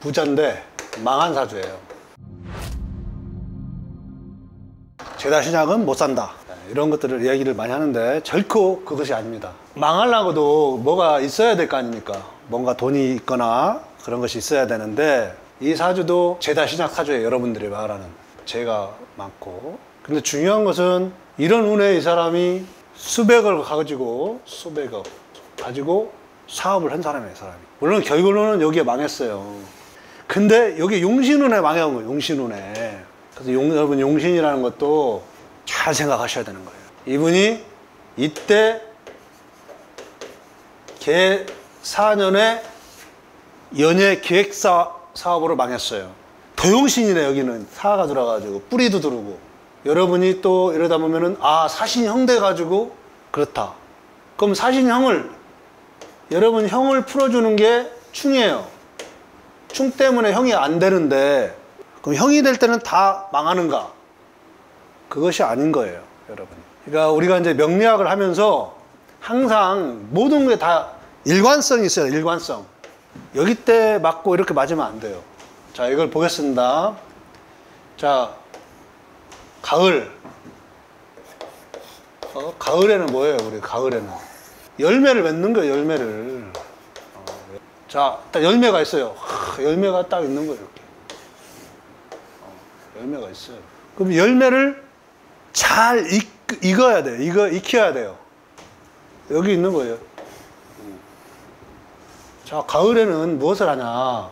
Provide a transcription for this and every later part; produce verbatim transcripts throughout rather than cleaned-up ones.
부자인데 망한 사주예요. 제다 신약은 못 산다, 이런 것들을 이야기를 많이 하는데 결코 그것이 아닙니다. 망하려고도 뭐가 있어야 될 거 아닙니까? 뭔가 돈이 있거나 그런 것이 있어야 되는데, 이 사주도 제다 신약 사주에 여러분들이 말하는 죄가 많고, 근데 중요한 것은 이런 운에 이 사람이 수백을 가지고 수백억 가지고 사업을 한 사람이에요. 사람이 물론 결국은 여기에 망했어요. 근데 여기 용신운에 망한 거예요. 용신운에. 그래서 용, 여러분 용신이라는 것도 잘 생각하셔야 되는 거예요. 이분이 이때 개 사 년에 연예 기획사 사업으로 망했어요. 도용신이네. 여기는 사가 들어가지고 뿌리도 들어오고, 여러분이 또 이러다 보면은 아 사신형 돼가지고 그렇다. 그럼 사신형을, 여러분 형을 풀어주는 게 충이에요. 충 때문에 형이 안 되는데, 그럼 형이 될 때는 다 망하는가? 그것이 아닌 거예요, 여러분. 그러니까 우리가 이제 명리학을 하면서 항상 모든 게 다 일관성이 있어요. 일관성. 여기 때 맞고 이렇게 맞으면 안 돼요. 자, 이걸 보겠습니다. 자, 가을. 어, 가을에는 뭐예요? 우리 가을에는 열매를 맺는 거예요. 열매를. 어, 자, 딱 열매가 있어요. 하, 열매가 딱 있는 거예요. 이렇게. 어, 열매가 있어요. 그럼 열매를 잘 익, 익어야 돼요. 익어, 익혀야 돼요. 여기 있는 거예요. 자, 가을에는 무엇을 하냐?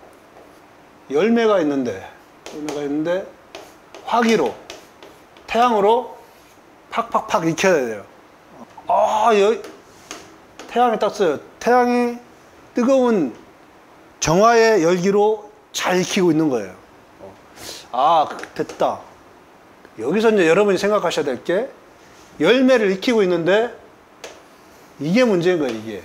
열매가 있는데, 열매가 있는데 화기로, 태양으로 팍팍팍 익혀야 돼요. 아, 여기 태양이 떴어요. 태양이 뜨거운 정화의 열기로 잘 익히고 있는 거예요. 아, 됐다. 여기서 이제 여러분이 생각하셔야 될 게, 열매를 익히고 있는데 이게 문제인 거예요. 이게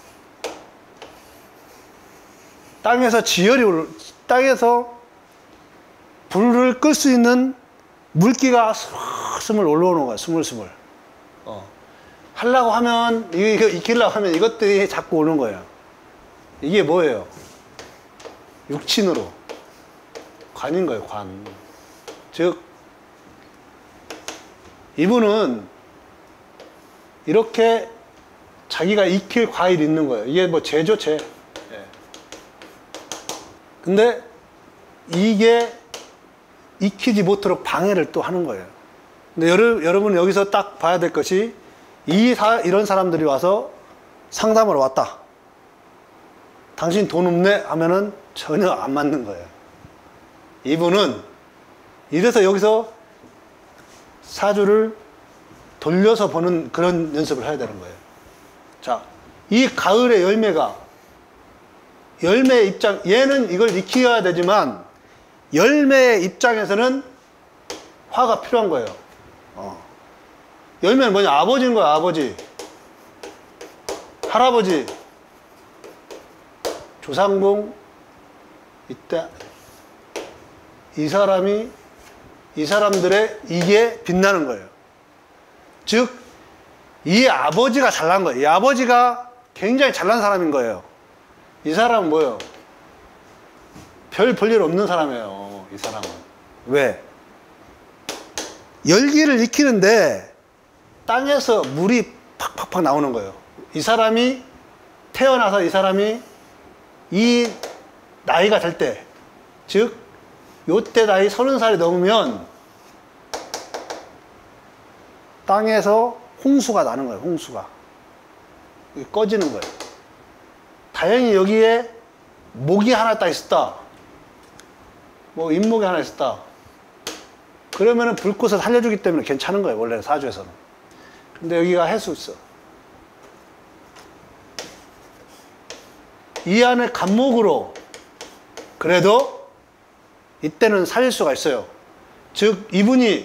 땅에서 지열이 올, 땅에서 불을 끌 수 있는 물기가 스물 올라오는 거야. 스물스물. 어. 하려고 하면, 이거 익히려고 하면 이것들이 자꾸 오는 거예요. 이게 뭐예요? 육친으로. 관인 거예요, 관. 즉, 이분은 이렇게 자기가 익힐 과일이 있는 거예요. 이게 뭐 죄죠, 죄. 예. 근데 이게 익히지 못하도록 방해를 또 하는 거예요. 근데 여러, 여러분 여기서 딱 봐야 될 것이, 이 사, 이런 사람들이 와서 상담을 왔다. 당신 돈 없네? 하면은 전혀 안 맞는 거예요. 이분은 이래서 여기서 사주를 돌려서 보는 그런 연습을 해야 되는 거예요. 자, 이 가을의 열매가, 열매의 입장, 얘는 이걸 익혀야 되지만 열매의 입장에서는 화가 필요한 거예요. 어. 열매는 뭐냐? 아버지인 거야, 아버지. 할아버지. 조상공. 이때 이 사람이, 이 사람들의 이게 빛나는 거예요. 즉, 이 아버지가 잘난 거예요. 이 아버지가 굉장히 잘난 사람인 거예요. 이 사람은 뭐예요? 별 볼일 없는 사람이에요. 이 사람은. 왜? 열기를 익히는데 땅에서 물이 팍팍팍 나오는 거예요. 이 사람이 태어나서 이 사람이 이 나이가 될 때, 즉 요때 나이 서른 살이 넘으면 땅에서 홍수가 나는 거예요. 홍수가 꺼지는 거예요. 다행히 여기에 목이 하나 딱 있었다. 뭐 잇목이 하나 있었다. 그러면은 불꽃을 살려주기 때문에 괜찮은 거예요. 원래 사주에서는. 근데 여기가 해수 있어. 이 안에 간목으로 그래도 이때는 살릴 수가 있어요. 즉 이분이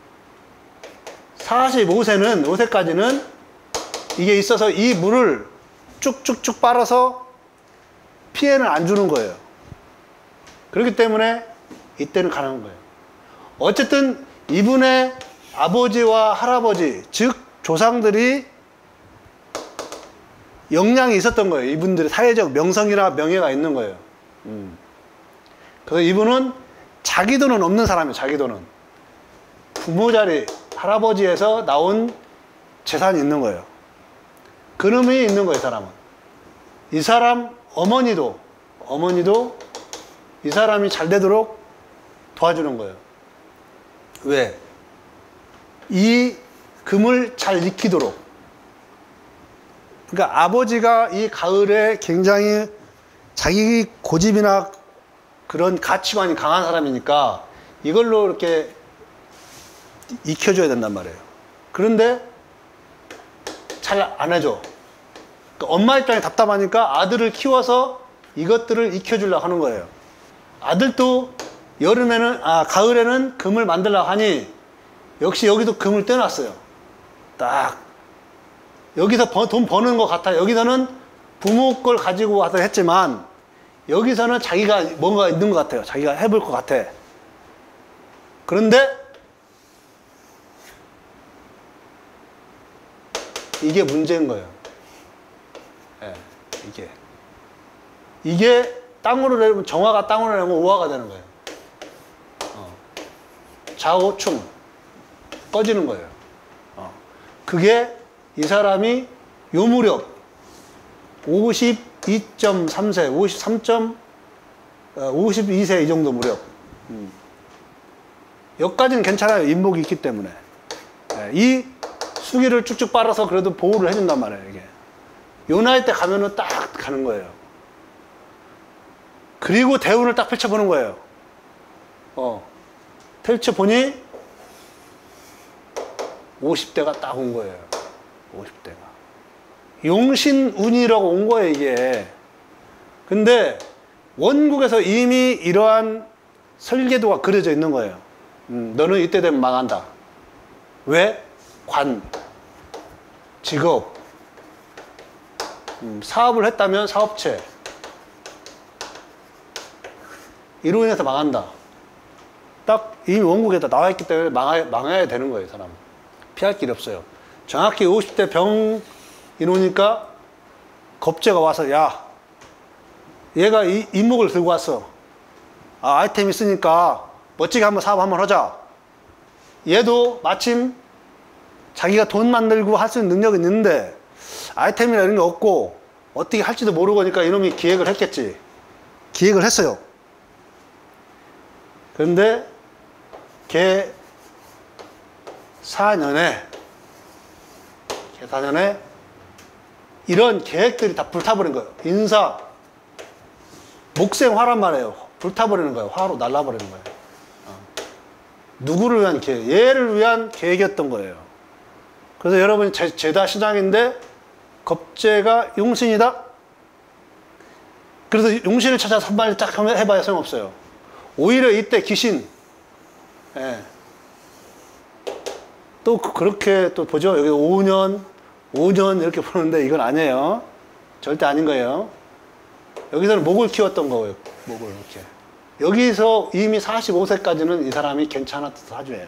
사십오 세는, 오 세까지는 이게 있어서 이 물을 쭉쭉쭉 빨아서 피해는 안 주는 거예요. 그렇기 때문에 이때는 가능한 거예요. 어쨌든 이분의 아버지와 할아버지, 즉 조상들이 역량이 있었던 거예요. 이분들의 사회적 명성이나 명예가 있는 거예요. 음. 그래서 이분은 자기 돈은 없는 사람이에요. 자기 돈은. 부모 자리, 할아버지에서 나온 재산이 있는 거예요. 그놈이 있는 거예요, 이 사람은. 이 사람 어머니도, 어머니도 이 사람이 잘 되도록 도와주는 거예요. 왜? 이 금을 잘 익히도록. 그러니까 아버지가 이 가을에 굉장히 자기 고집이나 그런 가치관이 강한 사람이니까 이걸로 이렇게 익혀줘야 된단 말이에요. 그런데 잘 안 해줘. 그러니까 엄마 입장이 답답하니까 아들을 키워서 이것들을 익혀주려고 하는 거예요. 아들도 여름에는, 아, 가을에는 금을 만들려고 하니 역시 여기도 금을 떼놨어요. 딱. 여기서 버, 돈 버는 것 같아요. 여기서는 부모 걸 가지고 와서 했지만 여기서는 자기가 뭔가 있는 것 같아요. 자기가 해볼 것 같아. 그런데 이게 문제인 거예요. 예, 이게. 이게 땅으로 내리면, 정화가 땅으로 내리면 오화가 되는 거예요. 어. 좌우충. 꺼지는 거예요. 어. 그게 이 사람이 요 무렵 오십이 점 삼 세, 오십삼 점, 오십이 세 이 정도 무렵. 음. 여기까지는 괜찮아요. 인복이 있기 때문에. 예, 이 수기를 쭉쭉 빨아서 그래도 보호를 해준단 말이에요. 이게. 요 나이 때 가면은 딱 가는 거예요. 그리고 대운을 딱 펼쳐보는 거예요. 어. 펼쳐보니 오십 대가 딱 온 거예요. 오십 대가. 용신운이라고 온 거예요, 이게. 근데 원국에서 이미 이러한 설계도가 그려져 있는 거예요. 음, 너는 이때 되면 망한다. 왜? 관, 직업, 음, 사업을 했다면 사업체. 이로 인해서 망한다. 딱 이미 원국에다 나와 있기 때문에 망하, 망해야 되는 거예요, 사람은. 피할 길이 없어요. 정확히 오십 대 병 이노니까 겁재가 와서, 야, 얘가 이 인목을 들고 왔어. 아, 아이템 있으니까 멋지게 한번 사업 한번 하자. 얘도 마침 자기가 돈 만들고 할 수 있는 능력이 있는데 아이템이나 이런 게 없고 어떻게 할지도 모르고 하니까 이놈이 기획을 했겠지. 기획을 했어요. 그런데 걔 사 년에 걔 사 년에 이런 계획들이 다 불타버린 거예요. 인사, 목생화란 말이에요. 불타버리는 거예요. 화로 날라버리는 거예요. 어. 누구를 위한 계획? 얘를 위한 계획이었던 거예요. 그래서 여러분이 제, 제다 신앙인데 겁재가 용신이다? 그래서 용신을 찾아서 한 마리 딱 해봐야 소용없어요. 오히려 이때 귀신, 예. 또 그렇게 또 보죠. 여기 오 년, 오 년 이렇게 보는데 이건 아니에요. 절대 아닌 거예요. 여기서는 목을 키웠던 거예요. 목을 이렇게. 여기서 이미 사십오 세까지는 이 사람이 괜찮았던 사주예요.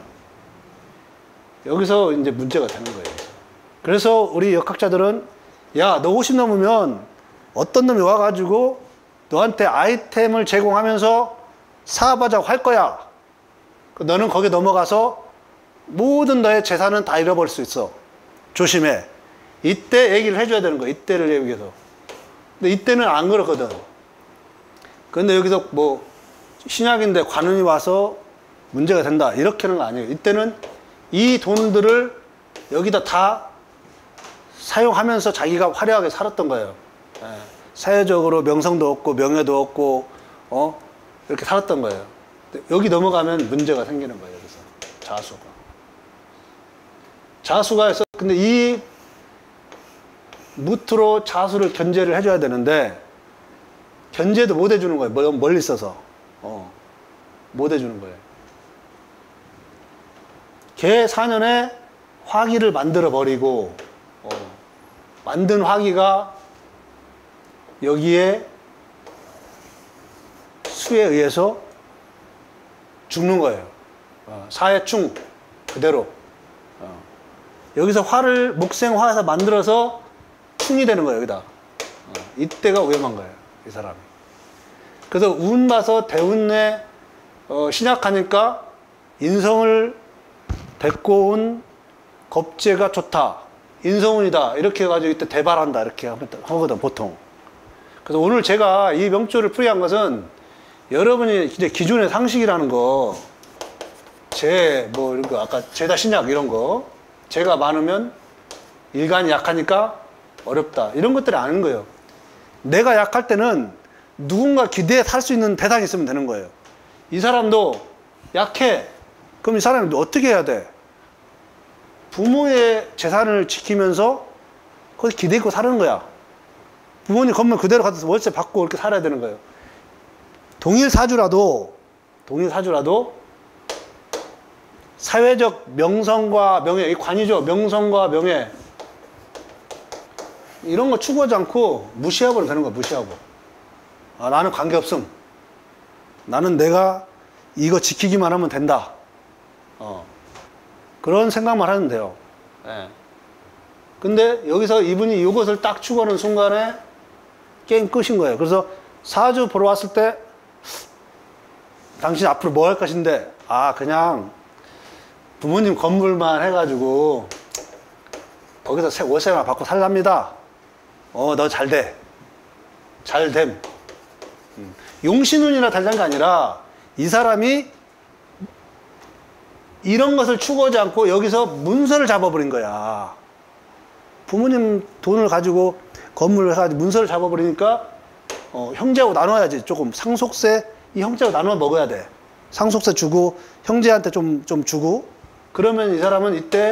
여기서 이제 문제가 되는 거예요. 그래서 우리 역학자들은, 야, 너 오십 넘으면 어떤 놈이 와가지고 너한테 아이템을 제공하면서 사업하자고 할 거야. 너는 거기 넘어가서 모든 너의 재산은 다 잃어버릴 수 있어. 조심해. 이때 얘기를 해줘야 되는 거야. 이때를 얘기해서. 근데 이때는 안 그렇거든. 근데 여기서 뭐 신약인데 관운이 와서 문제가 된다. 이렇게는 아니에요. 이때는 이 돈들을 여기다 다 사용하면서 자기가 화려하게 살았던 거예요. 예. 사회적으로 명성도 얻고 명예도 얻고 어 이렇게 살았던 거예요. 여기 넘어가면 문제가 생기는 거예요. 여기서 자수가 자수가 해서 근데 이 무트로 자수를 견제를 해줘야 되는데 견제도 못 해주는 거예요. 멀리 있어서 어, 못 해주는 거예요. 걔 사 년에 화기를 만들어 버리고 어, 만든 화기가 여기에 수에 의해서 죽는 거예요. 어, 사해충 그대로 어. 여기서 화를 목생화해서 만들어서 충이 되는 거예요. 여기다 어, 이때가 위험한 거예요. 이 사람이. 그래서 운 봐서 대운에 어, 신약하니까 인성을 데리고 온 겁재가 좋다. 인성운이다. 이렇게 해가지고 이때 대발한다. 이렇게 하거든, 보통. 그래서 오늘 제가 이 명조를 풀이한 것은 여러분이 이제 기존의 상식이라는 거, 제, 뭐, 이런 거, 아까 제다 신약 이런 거, 제가 많으면 일간이 약하니까 어렵다. 이런 것들을 아는 거예요. 내가 약할 때는 누군가 기대에 살 수 있는 대상이 있으면 되는 거예요. 이 사람도 약해. 그럼 이 사람이 어떻게 해야 돼? 부모의 재산을 지키면서 거기 기대 있고 사는 거야. 부모님 건물 그대로 가서 월세 받고 이렇게 살아야 되는 거예요. 동일 사주라도, 동일 사주라도 사회적 명성과 명예, 이 관이죠. 명성과 명예. 이런 거 추구하지 않고 무시하고 되는 거야, 무시하고. 아, 나는 관계없음. 나는 내가 이거 지키기만 하면 된다. 어. 그런 생각만 하면 돼요. 예. 근데 여기서 이분이 이것을 딱 추구하는 순간에 게임 끝인 거예요. 그래서 사주 보러 왔을 때 당신 앞으로 뭐 할 것인데, 아, 그냥 부모님 건물만 해가지고 거기서 월세만 받고 살랍니다. 어, 너 잘 돼. 잘 됨. 음. 용신운이나 달라는 게 아니라 이 사람이 이런 것을 추구하지 않고 여기서 문서를 잡아버린 거야. 부모님 돈을 가지고 건물을 해가지고 문서를 잡아버리니까 어, 형제하고 나눠야지. 조금 상속세 이 형제하고 나눠 먹어야 돼. 상속세 주고 형제한테 좀, 좀 주고 그러면 이 사람은 이때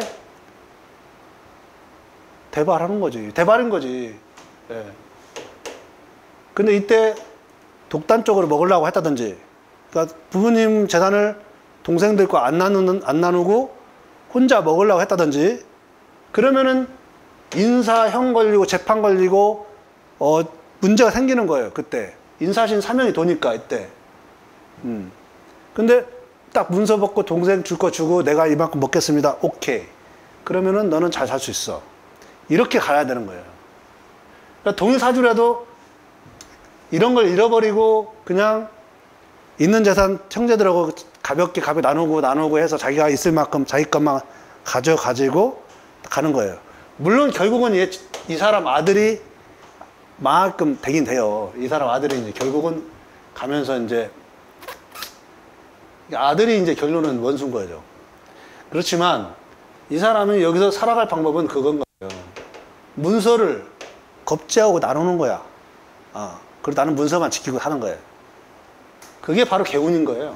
대발하는 거지. 대발인 거지. 예. 근데 이때 독단적으로 먹으려고 했다든지, 그러니까 부모님 재산을 동생들과 안 나누는, 안 나누고 혼자 먹으려고 했다든지, 그러면은 인사형 걸리고 재판 걸리고, 어, 문제가 생기는 거예요, 그때. 인사신 사명이 도니까, 이때. 음. 근데 딱 문서 받고 동생 줄 거 주고 내가 이만큼 먹겠습니다. 오케이. 그러면은 너는 잘 살 수 있어. 이렇게 가야 되는 거예요. 그러니까 동일사주라도 이런 걸 잃어버리고 그냥 있는 재산 형제들하고 가볍게 가볍게 나누고 나누고 해서 자기가 있을 만큼 자기 것만 가져가지고 가는 거예요. 물론 결국은 이, 이 사람 아들이 만큼 되긴 돼요. 이 사람 아들이 이제 결국은 가면서 이제 아들이 이제 결론은 원수인 거죠. 그렇지만 이 사람이 여기서 살아갈 방법은 그건 거예요. 문서를 겁제하고 나누는 거야. 아, 그리고 나는 문서만 지키고 사는 거예요. 그게 바로 개운인 거예요.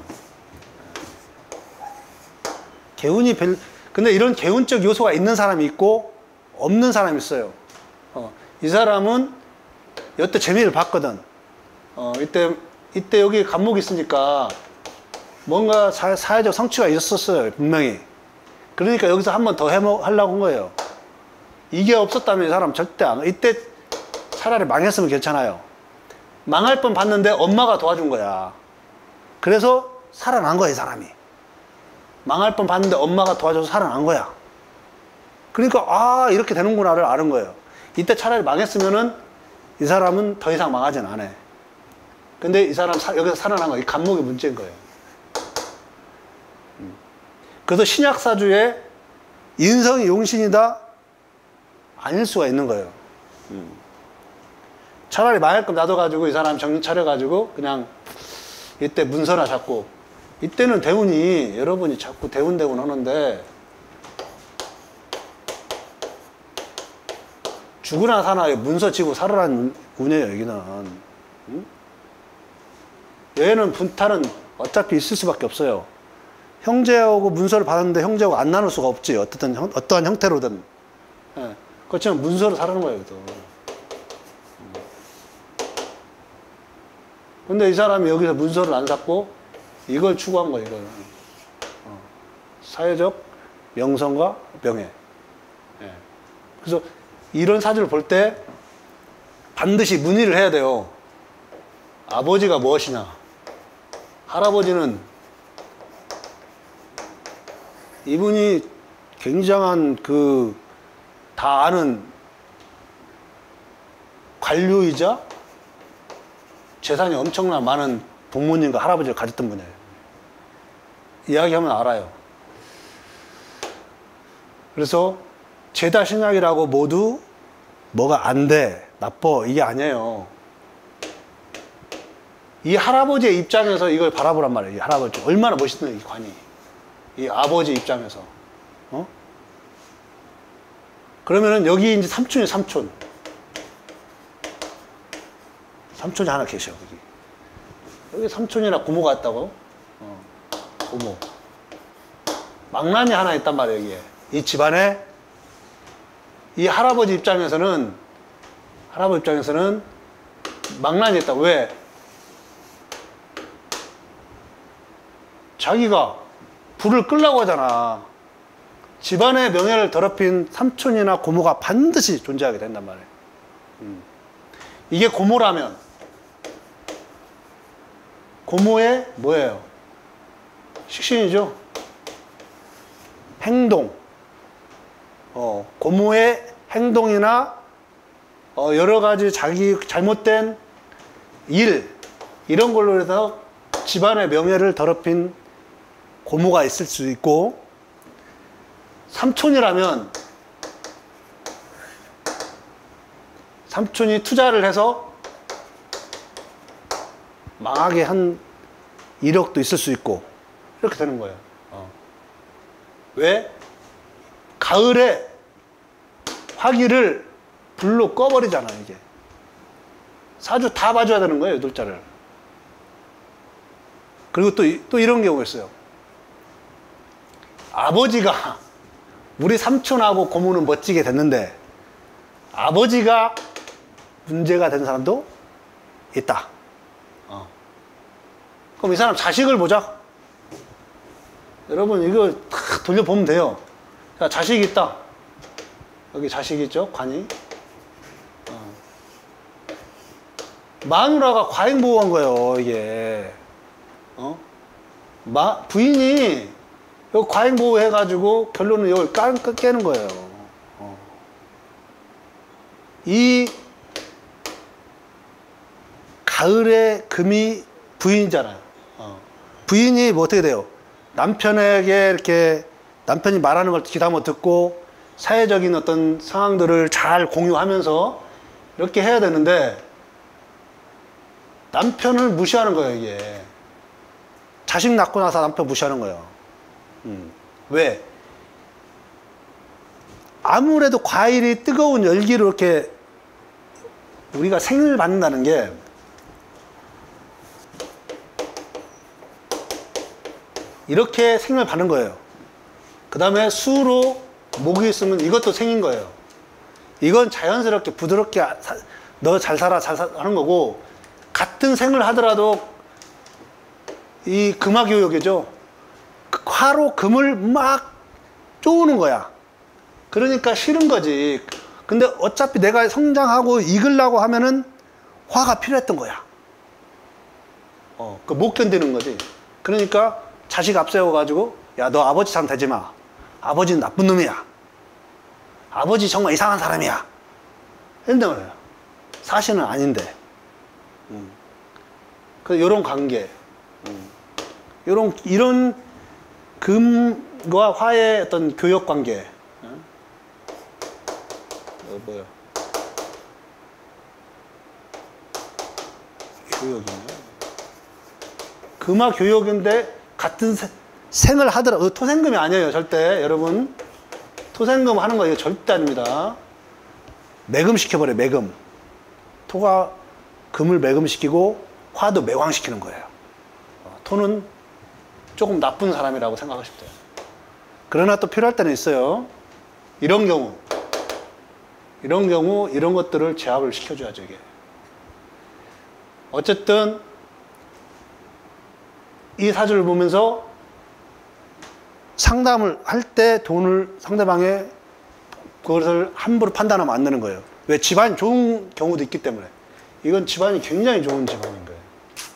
개운이 별, 근데 이런 개운적 요소가 있는 사람이 있고 없는 사람이 있어요. 어, 이 사람은 여태 재미를 봤거든. 어, 이때, 이때 여기 간목이 있으니까 뭔가 사, 사회적 성취가 있었어요, 분명히. 그러니까 여기서 한 번 더 해먹, 하려고 한 거예요. 이게 없었다면 이 사람 절대 안, 이때 차라리 망했으면 괜찮아요. 망할 뻔 봤는데 엄마가 도와준 거야. 그래서 살아난 거야, 이 사람이. 망할 뻔 봤는데 엄마가 도와줘서 살아난 거야. 그러니까, 아, 이렇게 되는구나를 아는 거예요. 이때 차라리 망했으면은 이 사람은 더 이상 망하진 않아. 근데 이 사람 사, 여기서 살아난 거야. 이 간목이 문제인 거예요. 그래서 신약사주에 인성이 용신이다? 아닐 수가 있는 거예요. 음. 차라리 망할 것 놔둬가지고 이 사람 정신 차려가지고 그냥 이때 문서나 잡고, 이때는 대운이 여러분이 자꾸 대운 대운 하는데 죽으나 사나 문서 지고 살아라는 운이에요, 여기는. 음? 여기는 분탈은 어차피 있을 수밖에 없어요. 형제하고 문서를 받았는데 형제하고 안 나눌 수가 없지. 어떻든, 어떠한 형태로든. 예. 그렇지만 문서로 사는 거예요, 여기도. 근데 이 사람이 여기서 문서를 안 샀고 이걸 추구한 거예요, 이걸. 어. 사회적 명성과 명예. 예. 그래서 이런 사주를 볼 때 반드시 문의를 해야 돼요. 아버지가 무엇이냐. 할아버지는 이분이 굉장한 그 다 아는 관료이자 재산이 엄청나 많은 부모님과 할아버지를 가졌던 분이에요. 이야기하면 알아요. 그래서 죄다 신약이라고 모두 뭐가 안 돼, 나빠, 이게 아니에요. 이 할아버지의 입장에서 이걸 바라보란 말이에요. 이 할아버지 얼마나 멋있는 이 관이, 이 아버지 입장에서. 어? 그러면은 여기 이제 삼촌이 삼촌 삼촌이 하나 계셔. 여기 여기 삼촌이나 고모가 있다고. 어. 고모 망나니 하나 있단 말이에요. 여기에 이 집안에 이 할아버지 입장에서는 할아버지 입장에서는 망나니 있다. 왜? 자기가 불을 끄려고 하잖아. 집안의 명예를 더럽힌 삼촌이나 고모가 반드시 존재하게 된단 말이에요. 음. 이게 고모라면 고모의 뭐예요? 식신이죠. 행동. 어, 고모의 행동이나 어, 여러 가지 자기 잘못된 일 이런 걸로 해서 집안의 명예를 더럽힌 고모가 있을 수 있고, 삼촌이라면 삼촌이 투자를 해서 망하게 한 이력도 있을 수 있고 이렇게 되는 거예요. 어. 왜? 가을에 화기를 불로 꺼버리잖아. 이게 사주 다 봐줘야 되는 거예요. 여덟 자를. 그리고 또, 또 이런 경우가 있어요. 아버지가 우리 삼촌하고 고모는 멋지게 됐는데 아버지가 문제가 된 사람도 있다. 어. 그럼 이 사람 자식을 보자. 여러분 이거 탁 돌려보면 돼요. 자, 자식이 있다. 여기 자식이 있죠. 관이. 어. 마누라가 과잉보호한 거예요. 이게. 어? 마, 부인이 여기 과잉보호 해가지고 결론은 이걸 까, 깨는 거예요. 어. 이 가을의 금이 부인이잖아요. 어. 부인이 뭐 어떻게 돼요? 남편에게 이렇게 남편이 말하는 걸 귀담아 듣고 사회적인 어떤 상황들을 잘 공유하면서 이렇게 해야 되는데 남편을 무시하는 거예요. 이게 자식 낳고 나서 남편 무시하는 거예요. 음. 왜? 아무래도 과일이 뜨거운 열기로 이렇게 우리가 생을 받는다는 게 이렇게 생을 받는 거예요. 그 다음에 수로 목이 있으면 이것도 생인 거예요. 이건 자연스럽게 부드럽게 너 잘 살아 잘 사, 하는 거고, 같은 생을 하더라도 이 금화교역이죠. 화로 금을 막 쪼우는 거야. 그러니까 싫은 거지. 근데 어차피 내가 성장하고 익으려고 하면은 화가 필요했던 거야. 어, 그 못 견디는 거지. 그러니까 자식 앞세워가지고 야, 너 아버지 상 되지 마. 아버지는 나쁜 놈이야. 아버지 정말 이상한 사람이야. 이런단 말이야. 사실은 아닌데. 음. 그 요런 관계. 음. 요런 이런 금과 화의 어떤 교역 관계. 어? 어, 뭐야? 교역인가? 금화 교역인데 같은 세, 생을 하더라도 토생금이 아니에요. 절대. 여러분 토생금 하는 거 이거 절대 아닙니다. 매금시켜버려. 매금. 토가 금을 매금시키고 화도 매광시키는 거예요. 토는 조금 나쁜 사람이라고 생각하시면 돼요. 그러나 또 필요할 때는 있어요. 이런 경우 이런 경우 이런 것들을 제압을 시켜줘야죠. 이게 어쨌든 이 사주를 보면서 상담을 할 때 돈을 상대방의 그것을 함부로 판단하면 안 되는 거예요. 왜? 집안이 좋은 경우도 있기 때문에. 이건 집안이 굉장히 좋은 집안인 거예요.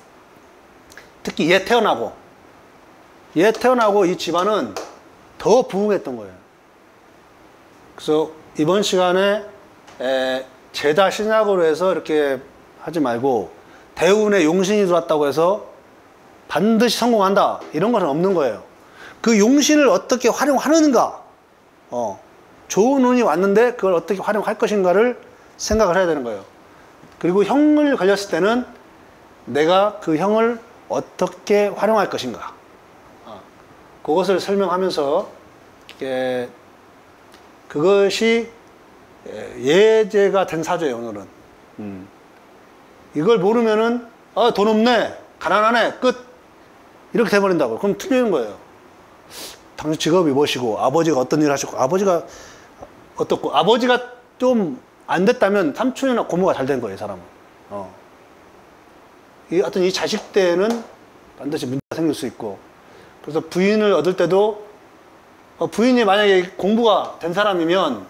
특히 얘 태어나고 얘 태어나고 이 집안은 더 부흥했던 거예요. 그래서 이번 시간에 에, 제다 신약으로 해서 이렇게 하지 말고 대운에 용신이 들어왔다고 해서 반드시 성공한다 이런 것은 없는 거예요. 그 용신을 어떻게 활용하는가, 어, 좋은 운이 왔는데 그걸 어떻게 활용할 것인가를 생각을 해야 되는 거예요. 그리고 형을 걸렸을 때는 내가 그 형을 어떻게 활용할 것인가, 어, 그것을 설명하면서 예, 그것이 예제가 된 사주예요 오늘은. 음. 이걸 모르면은 아, 돈 없네, 가난하네, 끝, 이렇게 돼버린다고. 그럼 틀리는 거예요. 당신 직업이 무엇이고 아버지가 어떤 일을 하셨고 아버지가 어떻고, 아버지가 좀 안 됐다면 삼촌이나 고모가 잘 된 거예요, 이 사람은. 어. 이 어떤 이 자식 때는 반드시 문제가 생길 수 있고, 그래서 부인을 얻을 때도 어, 부인이 만약에 공부가 된 사람이면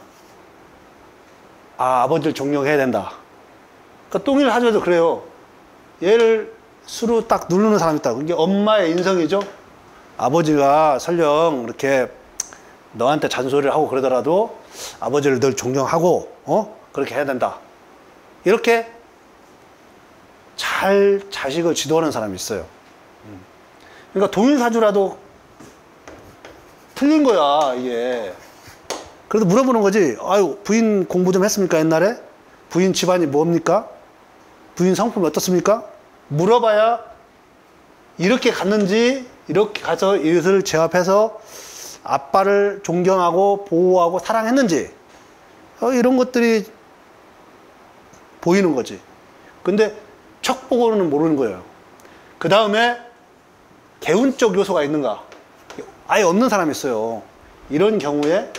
아, 아버지를 존경해야 된다. 그러니까 똥일 하져도 그래요. 얘를 수로 딱 누르는 사람이 있다. 이게 엄마의 인성이죠. 아버지가 설령 이렇게 너한테 잔소리를 하고 그러더라도 아버지를 늘 존경하고, 어? 그렇게 해야 된다. 이렇게 잘 자식을 지도하는 사람이 있어요. 그러니까 동일사주라도 틀린 거야, 이게. 그래도 물어보는 거지. 아유, 부인 공부 좀 했습니까, 옛날에? 부인 집안이 뭡니까? 부인 성품이 어떻습니까? 물어봐야 이렇게 갔는지, 이렇게 가서 이것을 제압해서 아빠를 존경하고 보호하고 사랑했는지, 어, 이런 것들이 보이는 거지. 근데 척 보고는 모르는 거예요. 그 다음에 개운적 요소가 있는가? 아예 없는 사람이 있어요. 이런 경우에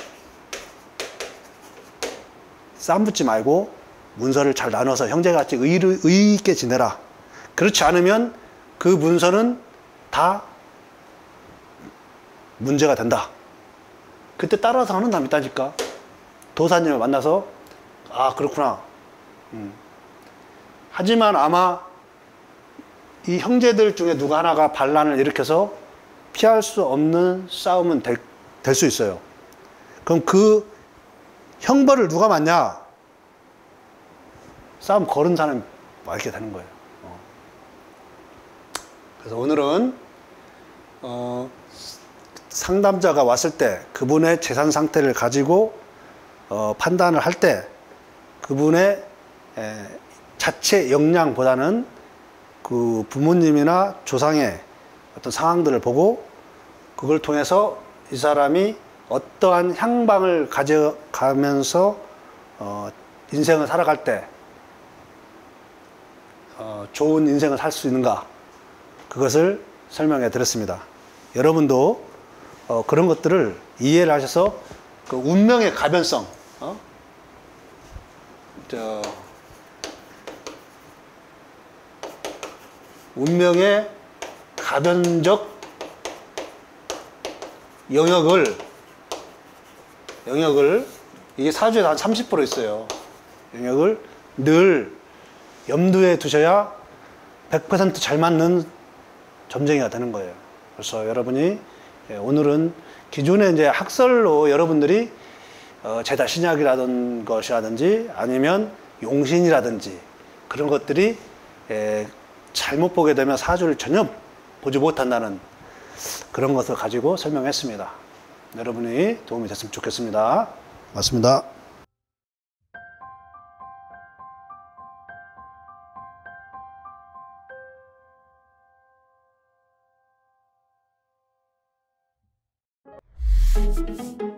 싸움 붙지 말고 문서를 잘 나눠서 형제같이 의의, 의의 있게 지내라. 그렇지 않으면 그 문서는 다 문제가 된다. 그때 따라서 하는 사람이 있다니까. 도사님을 만나서 아, 그렇구나. 음. 하지만 아마 이 형제들 중에 누가 하나가 반란을 일으켜서 피할 수 없는 싸움은 될, 될 수 있어요. 그럼 그 형벌을 누가 맞냐? 싸움 걸은 사람이 맞게 되는 거예요. 어. 그래서 오늘은 어, 상담자가 왔을 때 그분의 재산 상태를 가지고 어, 판단을 할 때 그분의 에, 자체 역량보다는 그 부모님이나 조상의 어떤 상황들을 보고 그걸 통해서 이 사람이 어떠한 향방을 가져가면서 어, 인생을 살아갈 때 어, 좋은 인생을 살 수 있는가, 그것을 설명해 드렸습니다. 여러분도 어, 그런 것들을 이해를 하셔서 그 운명의 가변성, 어? 저, 운명의 가변적 영역을 영역을 이게 사주에 한 삼십 퍼센트 있어요. 영역을 늘 염두에 두셔야 백 퍼센트 잘 맞는 점쟁이가 되는 거예요. 그래서 여러분이 오늘은 기존에 이제 학설로 여러분들이 어, 제다 신약이라든 것이라든지 아니면 용신이라든지 그런 것들이 에, 잘못 보게 되면 사주를 전혀 보지 못한다는 그런 것을 가지고 설명했습니다. 여러분이 도움이 됐으면 좋겠습니다. 맞습니다. Thank you.